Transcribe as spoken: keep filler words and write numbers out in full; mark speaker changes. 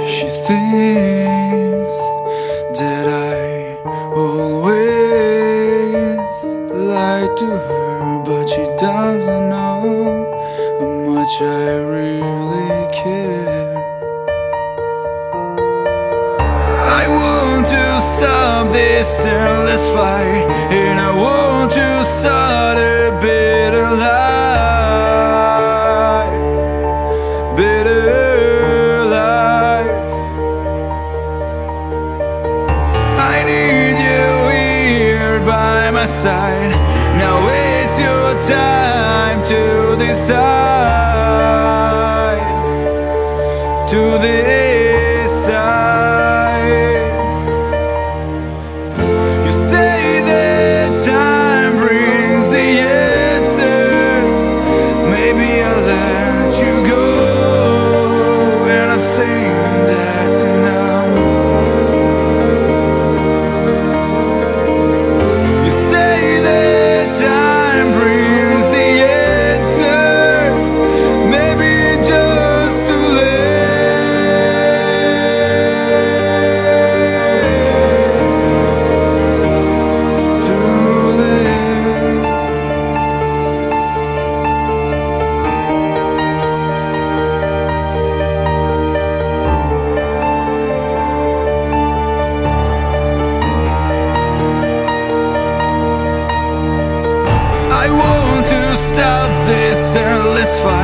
Speaker 1: She thinks that I always lie to her, but she doesn't know how much I really care. I want to stop this endless fight, and I want to start a better life, better life. I need you here by my side. Now it's your time to decide, to decide. You say that time brings the answers. Maybe I'll let you go, and I think that's enough. You say that time brings the answers. Maybe just too late, too late. I want to stop this endless fight.